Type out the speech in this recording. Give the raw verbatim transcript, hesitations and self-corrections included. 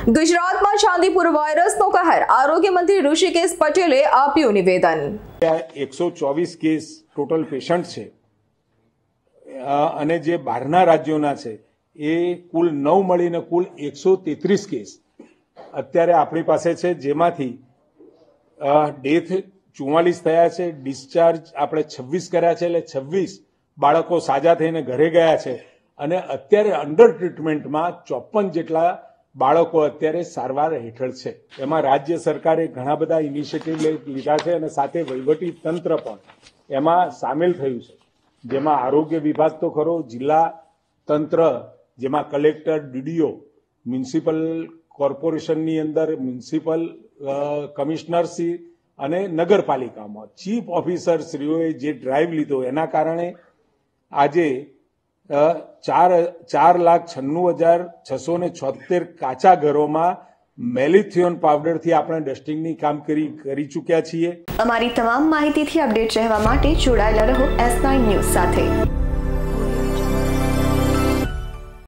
ગુજરાતમાં ચાંદીપુર વાયરસનો કહેર, આરોગ્ય મંત્રી ઋષિકેશ પટેલે આપ્યું નિવેદન। એકસો ચોવીસ કેસ ટોટલ પેશન્ટ છે અને જે બહારના રાજ્યોના છે એ કુલ નવ મળીને કુલ એકસો તેત્રીસ કેસ અત્યારે આપણી પાસે છે, જેમાંથી ડેથ ચુમ્માલીસ થયા છે, ડિસ્ચાર્જ આપણે છવ્વીસ કર્યા છે, એટલે છવ્વીસ બાળકો સાજા થઈને ઘરે ગયા છે અને અત્યારે અંડર ટ્રીટમેન્ટમાં ચોપન જેટલા બાળકો અત્યારે સારવાર હેઠળ છે। એમાં રાજ્ય સરકારે ઘણા બધા ઇનિશિયેટિવ લીધા છે અને સાથે વહીવટી તંત્ર પણ એમાં સામેલ થયું છે, જેમાં આરોગ્ય વિભાગ તો ખરો, જિલ્લા તંત્ર જેમાં કલેક્ટર, ડીડીઓ, મ્યુનિસિપલ કોર્પોરેશનની અંદર મ્યુનિસિપલ કમિશનરશ્રી અને નગરપાલિકામાં ચીફ ઓફિસરશ્રીઓએ જે ડ્રાઈવ લીધો એના કારણે આજે ચાર ચાર લાખ છન્નું હજાર છસો ને છોતેર કાચા ઘરોમાં મેલિથિયોન પાવડરથી આપણે ડસ્ટિંગની કામ કરી કરી ચૂક્યા છીએ। અમારી તમામ માહિતીથી અપડેટ રહેવા માટે જોડાયેલા રહો એસ નાઇન ન્યૂઝ સાથે।